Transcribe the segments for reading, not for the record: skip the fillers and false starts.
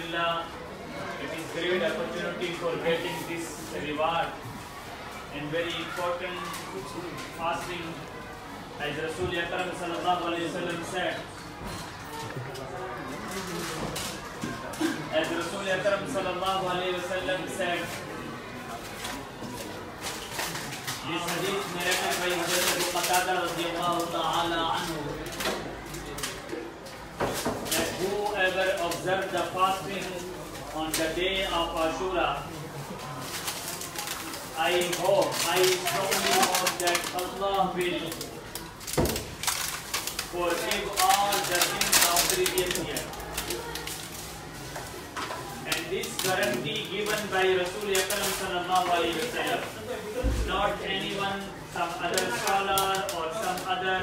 Alhamdulillah, it is great opportunity for getting this reward and very important fasting, as Rasul Akram sallallahu alayhi wa sallam said. As Rasul Akram sallallahu alayhi wa sallam said, this hadith narrated by Hazrat Abu Qatada radiyallahu ta'ala anhu, that whoever observed the fasting on the day of Ashura, I strongly hope that Allah will forgive all the sins of previous year. And this guarantee given by Rasul Akram sallallahu alayhi wa sallam, not anyone, some other scholar or some other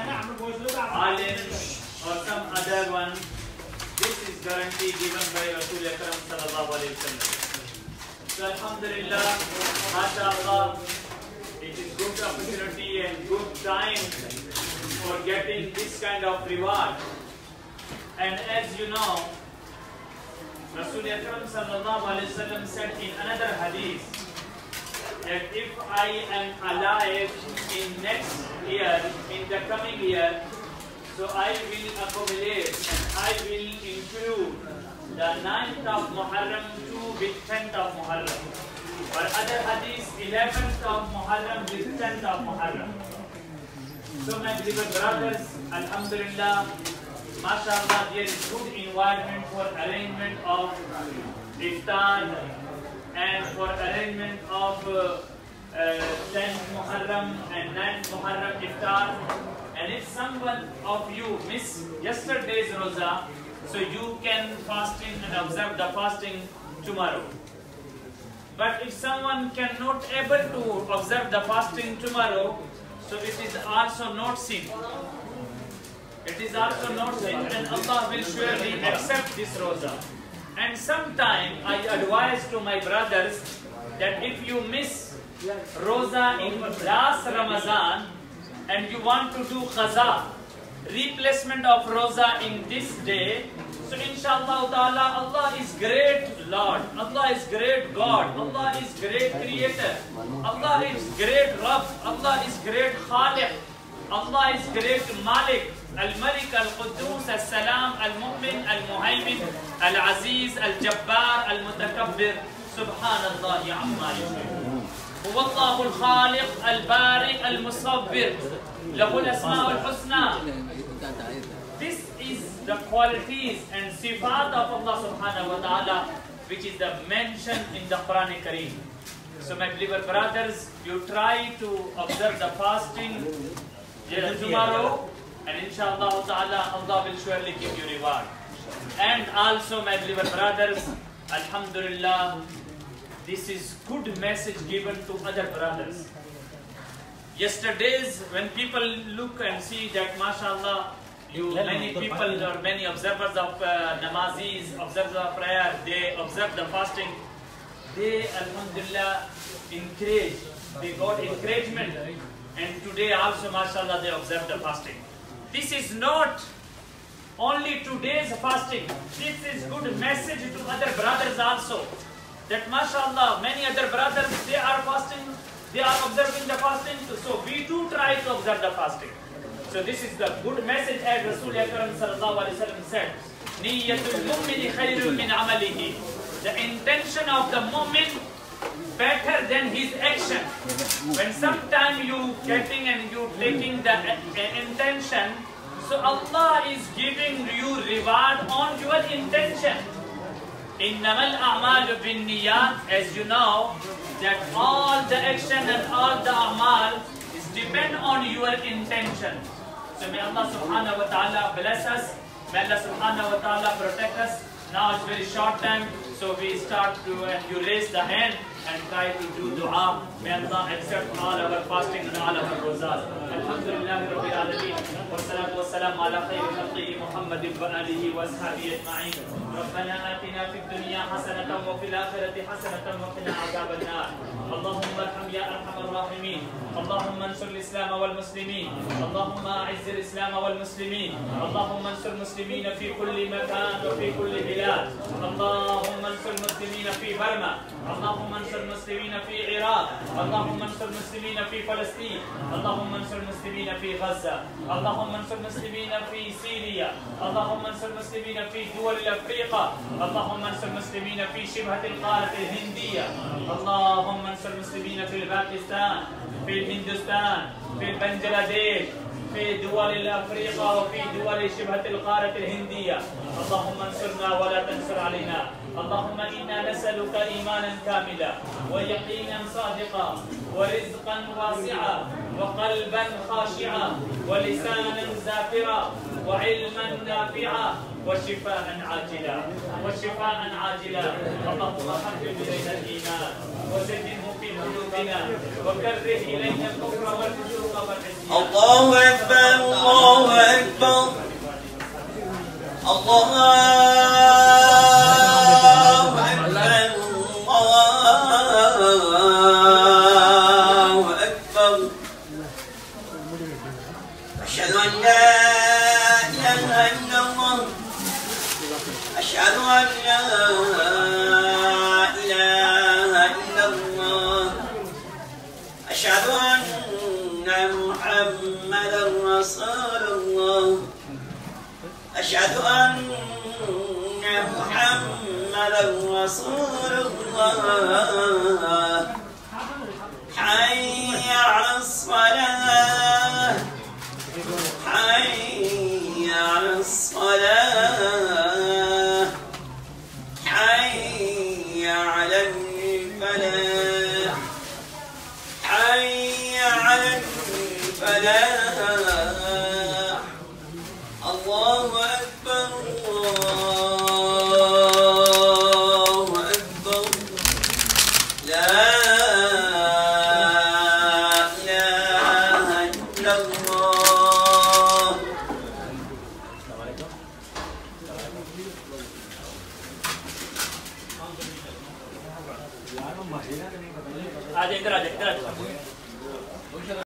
alim or some other one. This is guarantee given by Rasul Akram sallallahu alayhi wa sallam. So Alhamdulillah, MashaAllah, it is good opportunity and good time for getting this kind of reward. And as you know, Rasul Akram sallallahu alayhi wa sallam said in another hadith that if I am alive in next year, in the coming year, so I will accumulate and I will include the 9th of Muharram with 10th of Muharram. For other hadith, 11th of Muharram with 10th of Muharram. So my beloved brothers, Alhamdulillah, MashaAllah, there is good environment for arrangement of Iftar and for arrangement of 10th Muharram and 9th Muharram Iftar. And if someone of you miss yesterday's Roza, so you can fasting and observe the fasting tomorrow. But if someone cannot able to observe the fasting tomorrow, so it is also not sin. It is also not sin, and Allah will surely accept this Roza. And sometime I advise to my brothers that if you miss Roza in last Ramadan and you want to do Qaza, replacement of Roza in this day, so inshallah ta'ala, Allah is great Lord, Allah is great God, Allah is great Creator, Allah is great Rabb, Allah is great Khaliq, Allah is great Malik, Al-Malik, Al-Quddus, Al-Salam, Al-Mu'min, Al-Muhaymin, Al-Aziz, Al-Jabbar, Al-Mutakabbir, Subhanallah amma yushrikun. Huwa Allahu Al-Khaliq, Al-Bari, Al-Musawwir, Lahu Al-Asma' Al-Husna. This is the qualities and sifat of Allah subhanahu wa ta'ala, which is the mention in the Quran Kareem. So my beloved brothers, you try to observe the fasting tomorrow, and inshallah ta'ala, Allah will surely give you reward. And also my beloved brothers, Alhamdulillah, this is good message given to other brothers. Yesterdays, when people look and see that, mashallah, many people or many observers of namazis, observers of prayer, they observe the fasting, they, Alhamdulillah, encourage, they got encouragement, and today also, mashallah, they observe the fasting. This is not only today's fasting, this is good message to other brothers also, that mashallah, many other brothers, they are fasting, they are observing the fasting, so we too try to observe the fasting. So this is the good message, as Rasul Akram sallallahu alayhi wa sallam said, Niyatul mu'mini khayrun min amalihi. The intention of the mu'min better than his action. When sometime you getting and you taking the intention, so Allah is giving you reward on your intention. Innamal a'malu bin niyat, as you know, that all the action and all the a'mal is depend on your intention. So may Allah subhanahu wa ta'ala bless us, may Allah subhanahu wa ta'ala protect us. Now it's very short time, so we start to, and you raise the hand, and try to do dua. May Allah accept all our fasting and all our rozas. Alhamdulilah Rabbil Alameen. Wassalatu wassalamu ala khayri khalqihi Muhammadin wa alihi wa ashabihi ajma'in. Rabbana atina fid dunya hasanatan wa fil akhirati hasanatan wa qina adhaban nar. Allahumma arham ya arhamar rahimin. Allahumma ansur al-Islam wal muslimin. Allahumma a'izz al-Islam wal muslimin. Allahumma ansur al-muslimin fi kulli makan wa fi kulli bilad. Allahumma ansur al-muslimin fi Burma. Allahumma ansur al-muslimin fi Iraq. Allahumma ansur al-muslimin fi Palestine. Allahumma ansur al-muslimin fi Gaza. Allahumma ansur al-muslimin fi Syria. Allahumma ansur al-muslimin fi دول أفريقيا. اللهم انصر المسلمين في شبه القارة الهندية. اللهم انصر المسلمين في باكستان، في الهندوستان، في بنجلاديش، في دول أفريقيا وفي دول شبه القارة الهندية. اللهم انصرنا ولا تنصر علينا. اللهم إنا نسألك إيمانا كاملا ويقينا صادقا ورزقا واسعا وقلبا خاشعا ولسانا ذاكرا وعلما نافعا وشفاء عاجلا اللهم حبب إلينا الإيمان وزينه في قلوبنا وكره إلينا الكفر والفسوق والعصيان. الله أكبر الله أكبر الله أكبر. أشهد أن لا إله إلا الله. أشهد أن لا إله إلا الله. أشهد أن محمدا رسول الله. أشهد أن محمدا رسول الله. حي على الصلاة حي على الصلاة حي على الفلاح حي على الفلاح. الله أكبر الله أكبر. لا إله إلا الله. आज इधर आ